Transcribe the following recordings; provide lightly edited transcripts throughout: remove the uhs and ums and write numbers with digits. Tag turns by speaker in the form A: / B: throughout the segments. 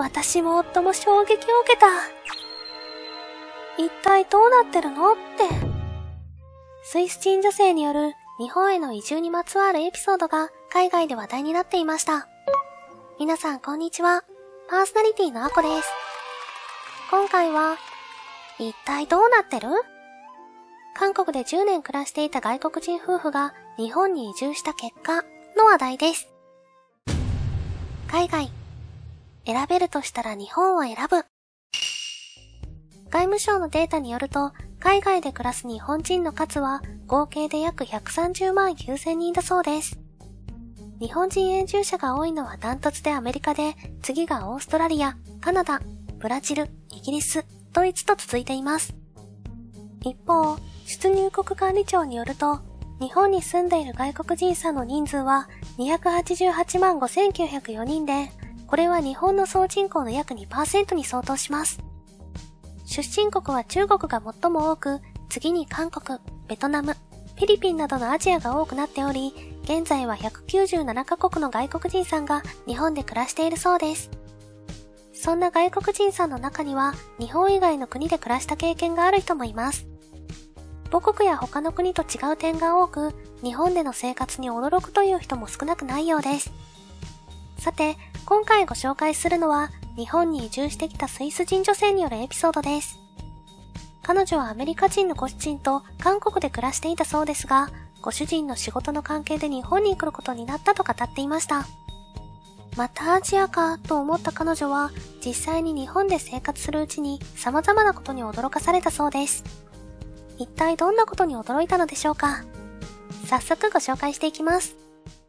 A: 私も夫も衝撃を受けた。一体どうなってるのって。スイス人女性による日本への移住にまつわるエピソードが海外で話題になっていました。皆さんこんにちは。パーソナリティのあこです。今回は、一体どうなってる？韓国で10年暮らしていた外国人夫婦が日本に移住した結果の話題です。海外。選べるとしたら日本を選ぶ。外務省のデータによると、海外で暮らす日本人の数は合計で約130万9000人だそうです。日本人永住者が多いのはダントツでアメリカで、次がオーストラリア、カナダ、ブラジル、イギリス、ドイツと続いています。一方、出入国管理庁によると、日本に住んでいる外国人さんの人数は288万5904人で、これは日本の総人口の約 2% に相当します。出身国は中国が最も多く、次に韓国、ベトナム、フィリピンなどのアジアが多くなっており、現在は197カ国の外国人さんが日本で暮らしているそうです。そんな外国人さんの中には、日本以外の国で暮らした経験がある人もいます。母国や他の国と違う点が多く、日本での生活に驚くという人も少なくないようです。さて、今回ご紹介するのは、日本に移住してきたスイス人女性によるエピソードです。彼女はアメリカ人のご主人と韓国で暮らしていたそうですが、ご主人の仕事の関係で日本に来ることになったと語っていました。またアジアかと思った彼女は、実際に日本で生活するうちに様々なことに驚かされたそうです。一体どんなことに驚いたのでしょうか。早速ご紹介していきます。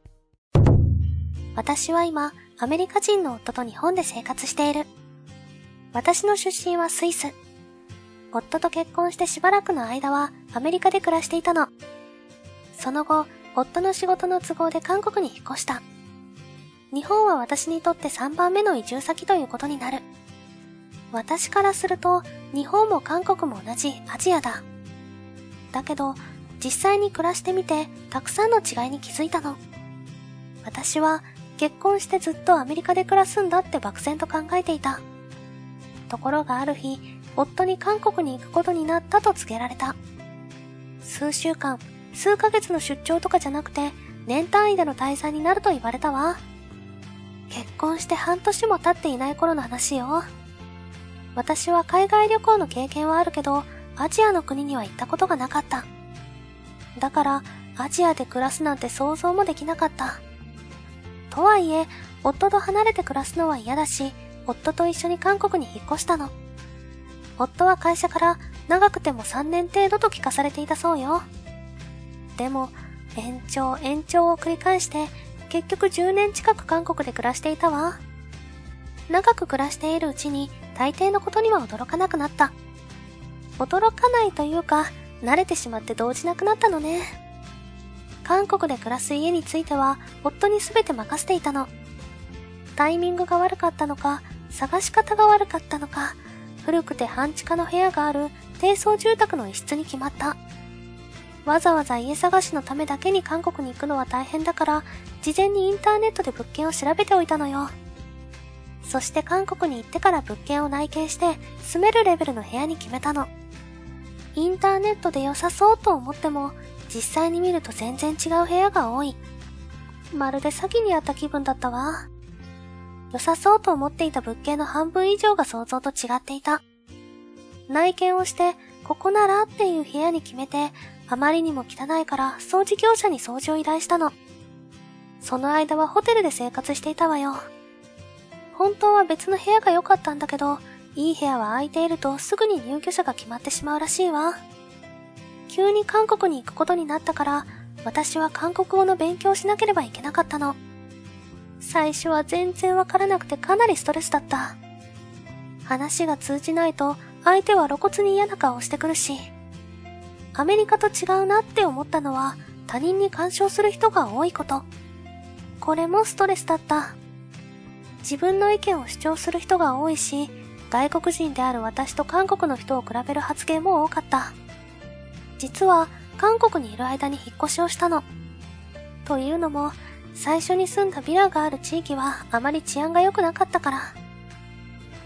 A: 私は今、アメリカ人の夫と日本で生活している。私の出身はスイス。夫と結婚してしばらくの間はアメリカで暮らしていたの。その後、夫の仕事の都合で韓国に引っ越した。日本は私にとって3番目の移住先ということになる。私からすると、日本も韓国も同じアジアだ。だけど、実際に暮らしてみて、たくさんの違いに気づいたの。私は、結婚してずっとアメリカで暮らすんだって漠然と考えていた。ところがある日、夫に韓国に行くことになったと告げられた。数週間、数ヶ月の出張とかじゃなくて、年単位での滞在になると言われたわ。結婚して半年も経っていない頃の話よ。私は海外旅行の経験はあるけど、アジアの国には行ったことがなかった。だから、アジアで暮らすなんて想像もできなかった。とはいえ、夫と離れて暮らすのは嫌だし、夫と一緒に韓国に引っ越したの。夫は会社から長くても3年程度と聞かされていたそうよ。でも、延長を繰り返して、結局10年近く韓国で暮らしていたわ。長く暮らしているうちに、大抵のことには驚かなくなった。驚かないというか、慣れてしまって動じなくなったのね。韓国で暮らす家については、夫に全て任せていたの。タイミングが悪かったのか、探し方が悪かったのか、古くて半地下の部屋がある低層住宅の一室に決まった。わざわざ家探しのためだけに韓国に行くのは大変だから、事前にインターネットで物件を調べておいたのよ。そして韓国に行ってから物件を内見して、住めるレベルの部屋に決めたの。インターネットで良さそうと思っても、実際に見ると全然違う部屋が多い。まるで詐欺にあった気分だったわ。良さそうと思っていた物件の半分以上が想像と違っていた。内見をして、ここならっていう部屋に決めて、あまりにも汚いから掃除業者に掃除を依頼したの。その間はホテルで生活していたわよ。本当は別の部屋が良かったんだけど、いい部屋は空いているとすぐに入居者が決まってしまうらしいわ。急に韓国に行くことになったから、私は韓国語の勉強をしなければいけなかったの。最初は全然わからなくてかなりストレスだった。話が通じないと相手は露骨に嫌な顔をしてくるし、アメリカと違うなって思ったのは他人に干渉する人が多いこと。これもストレスだった。自分の意見を主張する人が多いし、外国人である私と韓国の人を比べる発言も多かった。実は韓国にいる間に引っ越しをしたの。というのも、最初に住んだビラがある地域はあまり治安が良くなかったから。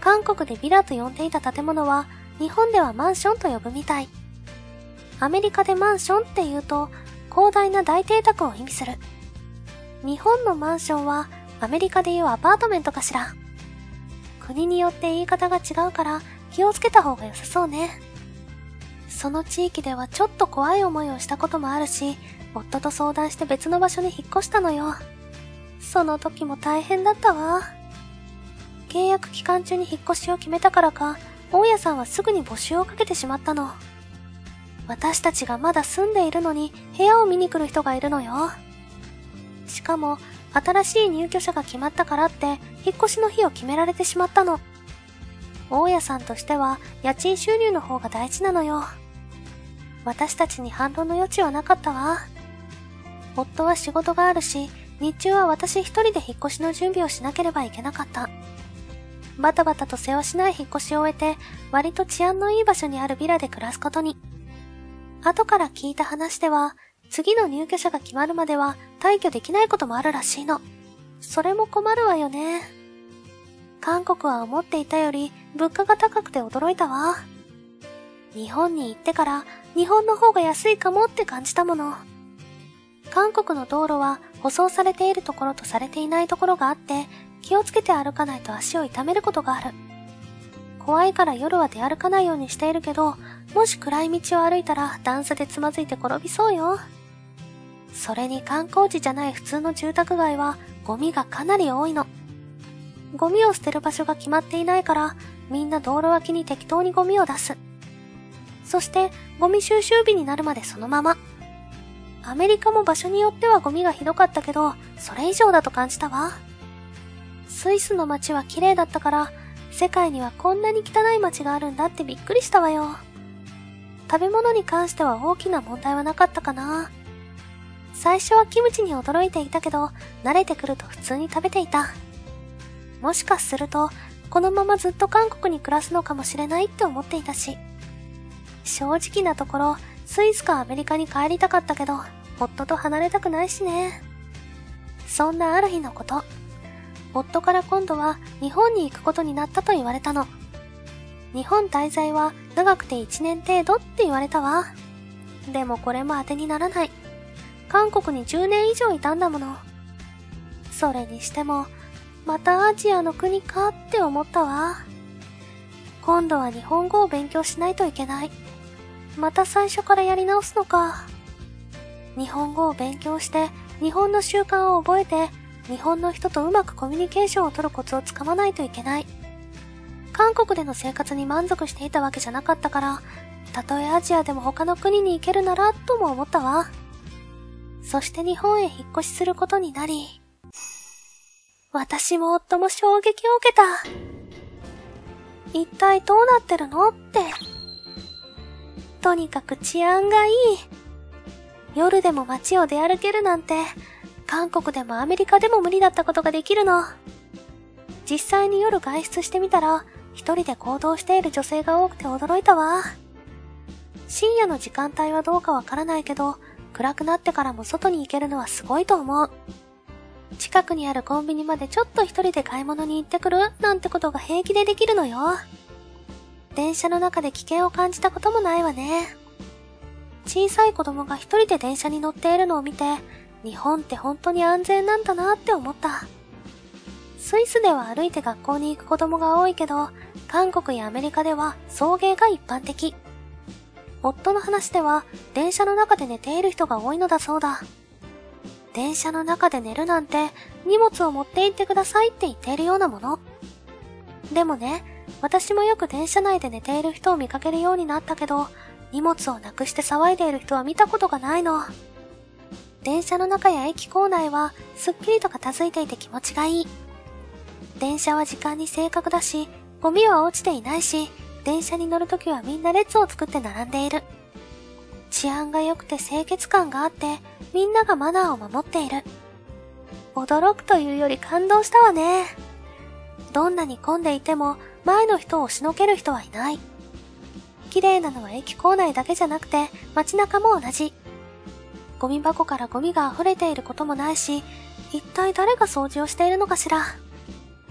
A: 韓国でビラと呼んでいた建物は日本ではマンションと呼ぶみたい。アメリカでマンションって言うと広大な大邸宅を意味する。日本のマンションはアメリカでいうアパートメントかしら。国によって言い方が違うから気をつけた方が良さそうね。その地域ではちょっと怖い思いをしたこともあるし、夫と相談して別の場所に引っ越したのよ。その時も大変だったわ。契約期間中に引っ越しを決めたからか、大家さんはすぐに募集をかけてしまったの。私たちがまだ住んでいるのに部屋を見に来る人がいるのよ。しかも新しい入居者が決まったからって引っ越しの日を決められてしまったの。大家さんとしては家賃収入の方が大事なのよ。私たちに反論の余地はなかったわ。夫は仕事があるし、日中は私一人で引っ越しの準備をしなければいけなかった。バタバタとせわしない引っ越しを終えて、割と治安のいい場所にあるビラで暮らすことに。後から聞いた話では、次の入居者が決まるまでは退去できないこともあるらしいの。それも困るわよね。韓国は思っていたより物価が高くて驚いたわ。日本に行ってから日本の方が安いかもって感じたもの。韓国の道路は舗装されているところとされていないところがあって気をつけて歩かないと足を痛めることがある。怖いから夜は出歩かないようにしているけど、もし暗い道を歩いたら段差でつまずいて転びそうよ。それに観光地じゃない普通の住宅街はゴミがかなり多いの。ゴミを捨てる場所が決まっていないからみんな道路脇に適当にゴミを出す。そしてゴミ収集日になるまでそのまま。アメリカも場所によってはゴミがひどかったけど、それ以上だと感じたわ。スイスの街は綺麗だったから、世界にはこんなに汚い街があるんだってびっくりしたわよ。食べ物に関しては大きな問題はなかったかな。最初はキムチに驚いていたけど、慣れてくると普通に食べていた。もしかすると、このままずっと韓国に暮らすのかもしれないって思っていたし。正直なところ、スイスかアメリカに帰りたかったけど、夫と離れたくないしね。そんなある日のこと、夫から今度は日本に行くことになったと言われたの。日本滞在は長くて1年程度って言われたわ。でもこれも当てにならない。韓国に10年以上いたんだもの。それにしても、またアジアの国かって思ったわ。今度は日本語を勉強しないといけない。また最初からやり直すのか。日本語を勉強して、日本の習慣を覚えて、日本の人とうまくコミュニケーションを取るコツをつかまないといけない。韓国での生活に満足していたわけじゃなかったから、たとえアジアでも他の国に行けるならとも思ったわ。そして日本へ引っ越しすることになり、私も夫も衝撃を受けた。一体どうなってるのって。とにかく治安がいい。夜でも街を出歩けるなんて、韓国でもアメリカでも無理だったことができるの。実際に夜外出してみたら、一人で行動している女性が多くて驚いたわ。深夜の時間帯はどうかわからないけど、暗くなってからも外に行けるのはすごいと思う。近くにあるコンビニまでちょっと一人で買い物に行ってくるなんてことが平気でできるのよ。電車の中で危険を感じたこともないわね。小さい子供が一人で電車に乗っているのを見て、日本って本当に安全なんだなって思った。スイスでは歩いて学校に行く子供が多いけど、韓国やアメリカでは送迎が一般的。夫の話では電車の中で寝ている人が多いのだそうだ。電車の中で寝るなんて荷物を持って行ってくださいって言っているようなもの。でもね、私もよく電車内で寝ている人を見かけるようになったけど、荷物をなくして騒いでいる人は見たことがないの。電車の中や駅構内はすっきりと片付いていて気持ちがいい。電車は時間に正確だし、ゴミは落ちていないし、電車に乗るときはみんな列を作って並んでいる。治安が良くて清潔感があって、みんながマナーを守っている。驚くというより感動したわね。どんなに混んでいても前の人を押しのける人はいない。綺麗なのは駅構内だけじゃなくて街中も同じ。ゴミ箱からゴミが溢れていることもないし、一体誰が掃除をしているのかしら。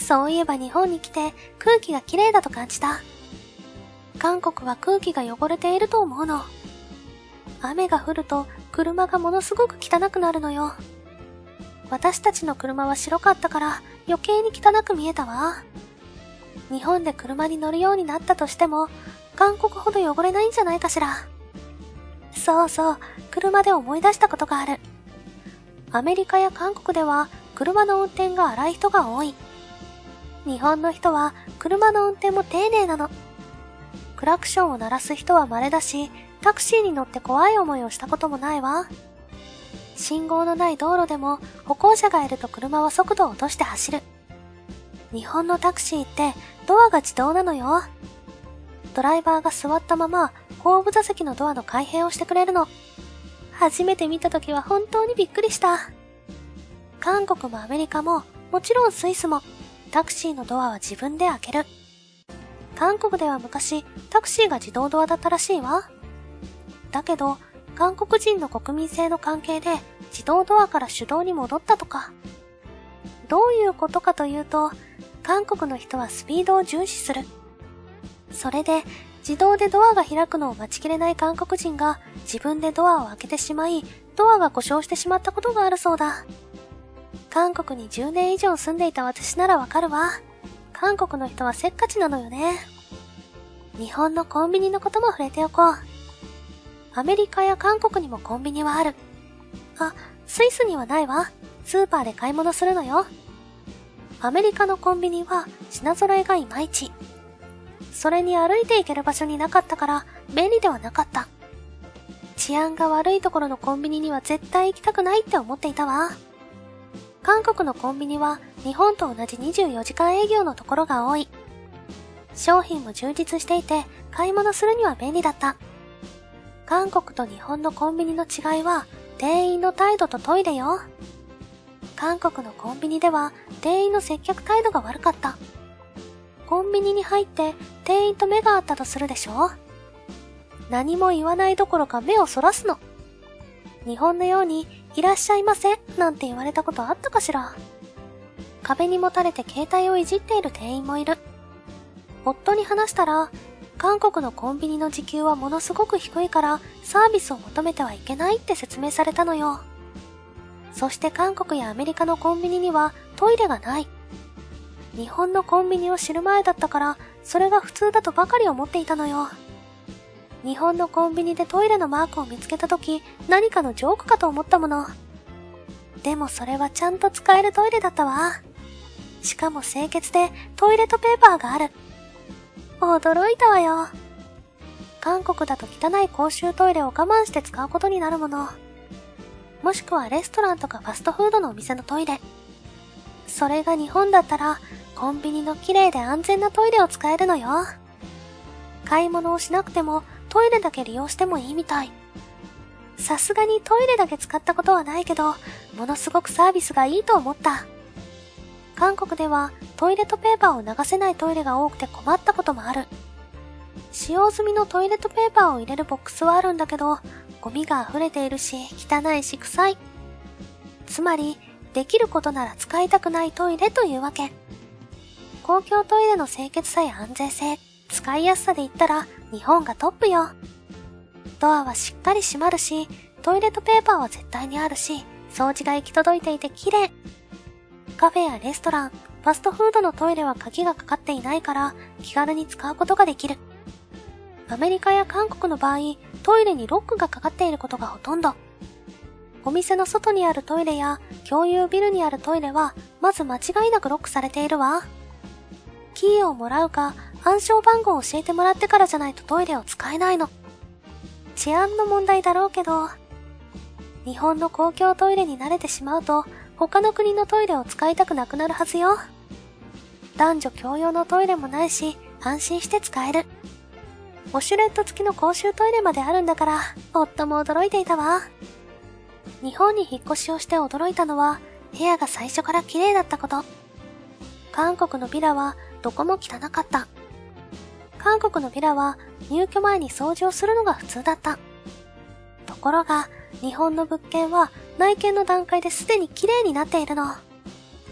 A: そういえば日本に来て空気がきれいだと感じた。韓国は空気が汚れていると思うの。雨が降ると車がものすごく汚くなるのよ。私たちの車は白かったから余計に汚く見えたわ。日本で車に乗るようになったとしても、韓国ほど汚れないんじゃないかしら。そうそう、車で思い出したことがある。アメリカや韓国では車の運転が荒い人が多い。日本の人は車の運転も丁寧なの。クラクションを鳴らす人は稀だし、タクシーに乗って怖い思いをしたこともないわ。信号のない道路でも歩行者がいると車は速度を落として走る。日本のタクシーってドアが自動なのよ。ドライバーが座ったまま後部座席のドアの開閉をしてくれるの。初めて見たときは本当にびっくりした。韓国もアメリカももちろんスイスもタクシーのドアは自分で開ける。韓国では昔タクシーが自動ドアだったらしいわ。だけど韓国人の国民性の関係で自動ドアから手動に戻ったとか。どういうことかというと、韓国の人はスピードを重視する。それで自動でドアが開くのを待ちきれない韓国人が自分でドアを開けてしまい、ドアが故障してしまったことがあるそうだ。韓国に10年以上住んでいた私ならわかるわ。韓国の人はせっかちなのよね。日本のコンビニのことも触れておこう。アメリカや韓国にもコンビニはある。あ、スイスにはないわ。スーパーで買い物するのよ。アメリカのコンビニは品揃えがいまいち。それに歩いて行ける場所になかったから便利ではなかった。治安が悪いところのコンビニには絶対行きたくないって思っていたわ。韓国のコンビニは日本と同じ24時間営業のところが多い。商品も充実していて買い物するには便利だった。韓国と日本のコンビニの違いは店員の態度とトイレよ。韓国のコンビニでは店員の接客態度が悪かった。コンビニに入って店員と目が合ったとするでしょ。何も言わないどころか目をそらすの。日本のようにいらっしゃいませなんて言われたことあったかしら。壁にもたれて携帯をいじっている店員もいる。夫に話したら、韓国のコンビニの時給はものすごく低いからサービスを求めてはいけないって説明されたのよ。そして韓国やアメリカのコンビニにはトイレがない。日本のコンビニを知る前だったからそれが普通だとばかり思っていたのよ。日本のコンビニでトイレのマークを見つけたとき何かのジョークかと思ったもの。でもそれはちゃんと使えるトイレだったわ。しかも清潔でトイレットペーパーがある。驚いたわよ。韓国だと汚い公衆トイレを我慢して使うことになるもの。もしくはレストランとかファストフードのお店のトイレ。それが日本だったらコンビニの綺麗で安全なトイレを使えるのよ。買い物をしなくてもトイレだけ利用してもいいみたい。さすがにトイレだけ使ったことはないけど、ものすごくサービスがいいと思った。韓国ではトイレットペーパーを流せないトイレが多くて困ったこともある。使用済みのトイレットペーパーを入れるボックスはあるんだけど、ゴミが溢れているし汚いし臭い。つまりできることなら使いたくないトイレというわけ。公共トイレの清潔さや安全性、使いやすさで言ったら日本がトップよ。ドアはしっかり閉まるし、トイレットペーパーは絶対にあるし、掃除が行き届いていて綺麗。カフェやレストラン、ファストフードのトイレは鍵がかかっていないから気軽に使うことができる。アメリカや韓国の場合、トイレにロックがかかっていることがほとんど。お店の外にあるトイレや共有ビルにあるトイレはまず間違いなくロックされているわ。キーをもらうか暗証番号を教えてもらってからじゃないとトイレを使えないの。治安の問題だろうけど、日本の公共トイレに慣れてしまうと他の国のトイレを使いたくなくなるはずよ。男女共用のトイレもないし安心して使える。ウォシュレット付きの公衆トイレまであるんだから、夫も驚いていたわ。日本に引っ越しをして驚いたのは、部屋が最初から綺麗だったこと。韓国のビラはどこも汚かった。韓国のビラは入居前に掃除をするのが普通だった。ところが、日本の物件は内見の段階ですでに綺麗になっているの。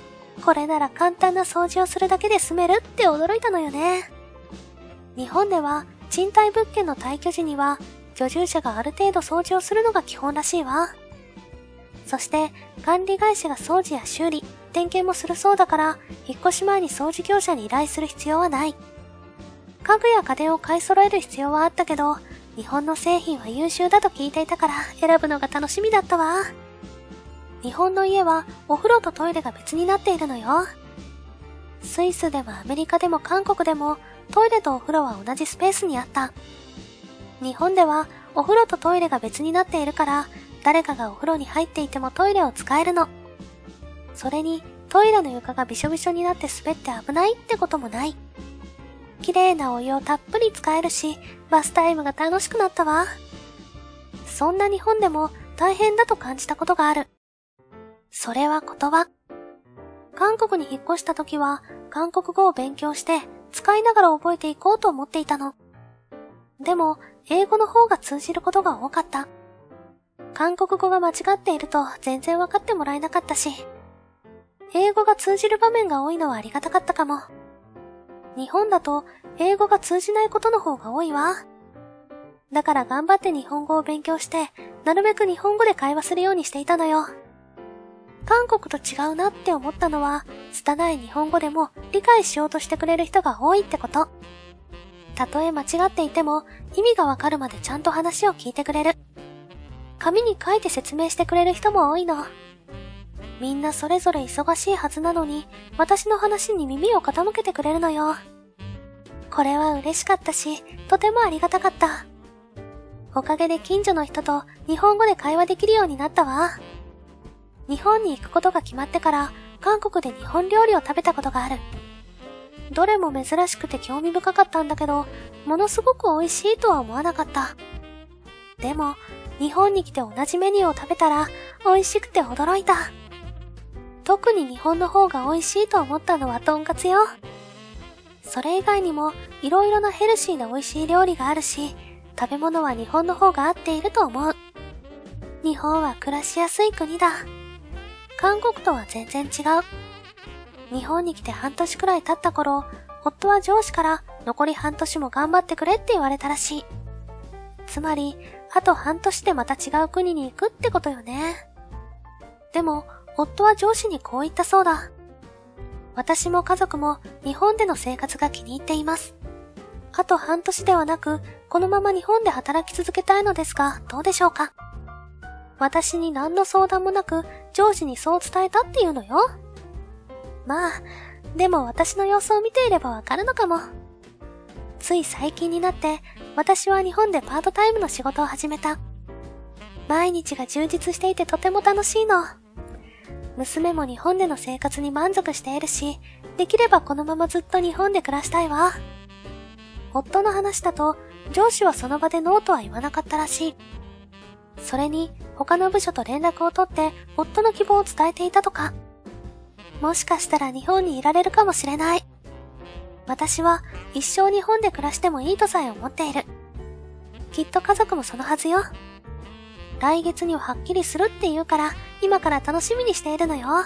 A: これなら簡単な掃除をするだけで済めるって驚いたのよね。日本では賃貸物件の退去時には居住者がある程度掃除をするのが基本らしいわ。そして管理会社が掃除や修理、点検もするそうだから引っ越し前に掃除業者に依頼する必要はない。家具や家電を買い揃える必要はあったけど、日本の製品は優秀だと聞いていたから選ぶのが楽しみだったわ。日本の家はお風呂とトイレが別になっているのよ。スイスでもアメリカでも韓国でもトイレとお風呂は同じスペースにあった。日本ではお風呂とトイレが別になっているから誰かがお風呂に入っていてもトイレを使えるの。それにトイレの床がびしょびしょになって滑って危ないってこともない。綺麗なお湯をたっぷり使えるし、バスタイムが楽しくなったわ。そんな日本でも大変だと感じたことがある。それは言葉。韓国に引っ越した時は韓国語を勉強して使いながら覚えていこうと思っていたの。でも英語の方が通じることが多かった。韓国語が間違っていると全然わかってもらえなかったし、英語が通じる場面が多いのはありがたかったかも。日本だと英語が通じないことの方が多いわ。だから頑張って日本語を勉強して、なるべく日本語で会話するようにしていたのよ。韓国と違うなって思ったのは、拙い日本語でも理解しようとしてくれる人が多いってこと。たとえ間違っていても意味がわかるまでちゃんと話を聞いてくれる。紙に書いて説明してくれる人も多いの。みんなそれぞれ忙しいはずなのに、私の話に耳を傾けてくれるのよ。これは嬉しかったし、とてもありがたかった。おかげで近所の人と日本語で会話できるようになったわ。日本に行くことが決まってから、韓国で日本料理を食べたことがある。どれも珍しくて興味深かったんだけど、ものすごく美味しいとは思わなかった。でも、日本に来て同じメニューを食べたら、美味しくて驚いた。特に日本の方が美味しいと思ったのはとんかつよ。それ以外にも、いろいろなヘルシーな美味しい料理があるし、食べ物は日本の方が合っていると思う。日本は暮らしやすい国だ。韓国とは全然違う。日本に来て半年くらい経った頃、夫は上司から残り半年も頑張ってくれって言われたらしい。つまり、あと半年でまた違う国に行くってことよね。でも、夫は上司にこう言ったそうだ。私も家族も日本での生活が気に入っています。あと半年ではなく、このまま日本で働き続けたいのですが、どうでしょうか。私に何の相談もなく、上司にそう伝えたっていうのよ。まあ、でも私の様子を見ていればわかるのかも。つい最近になって、私は日本でパートタイムの仕事を始めた。毎日が充実していてとても楽しいの。娘も日本での生活に満足しているし、できればこのままずっと日本で暮らしたいわ。夫の話だと、上司はその場でノーとは言わなかったらしい。それに、他の部署と連絡を取って、夫の希望を伝えていたとか。もしかしたら日本にいられるかもしれない。私は一生日本で暮らしてもいいとさえ思っている。きっと家族もそのはずよ。来月にははっきりするって言うから、今から楽しみにしているのよ。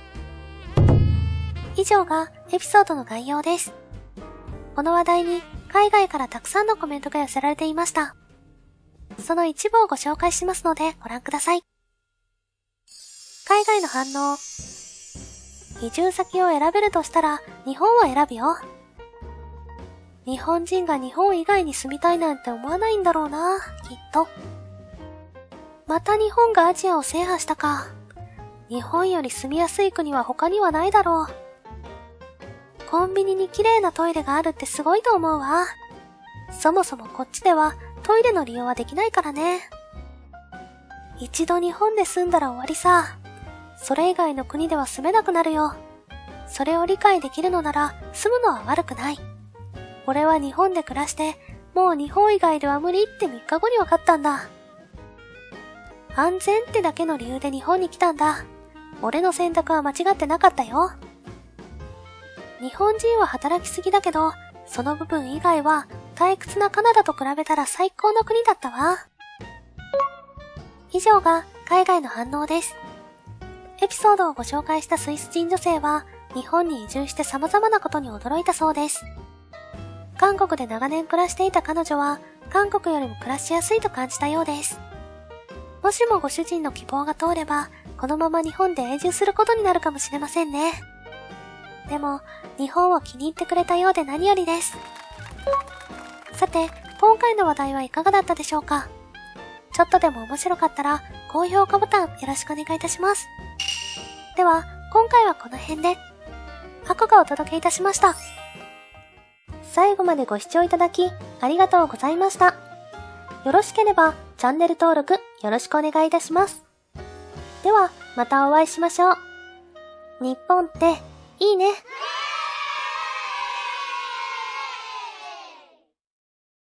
A: 以上がエピソードの概要です。この話題に海外からたくさんのコメントが寄せられていました。その一部をご紹介しますのでご覧ください。海外の反応。移住先を選べるとしたら日本を選ぶよ。日本人が日本以外に住みたいなんて思わないんだろうな、きっと。また日本がアジアを制覇したか。日本より住みやすい国は他にはないだろう。コンビニに綺麗なトイレがあるってすごいと思うわ。そもそもこっちではトイレの利用はできないからね。一度日本で住んだら終わりさ。それ以外の国では住めなくなるよ。それを理解できるのなら住むのは悪くない。俺は日本で暮らして、もう日本以外では無理って3日後に分かったんだ。安全ってだけの理由で日本に来たんだ。俺の選択は間違ってなかったよ。日本人は働きすぎだけど、その部分以外は退屈なカナダと比べたら最高の国だったわ。以上が海外の反応です。エピソードをご紹介したスイス人女性は、 日本に移住して様々なことに驚いたそうです。韓国で長年暮らしていた彼女は、韓国よりも暮らしやすいと感じたようです。もしもご主人の希望が通れば、このまま日本で永住することになるかもしれませんね。でも、日本を気に入ってくれたようで何よりです。さて、今回の話題はいかがだったでしょうか？ちょっとでも面白かったら、高評価ボタンよろしくお願いいたします。では、今回はこの辺で、あこがお届けいたしました。最後までご視聴いただき、ありがとうございました。よろしければ、チャンネル登録よろしくお願いいたします。では、またお会いしましょう。日本って、いいね。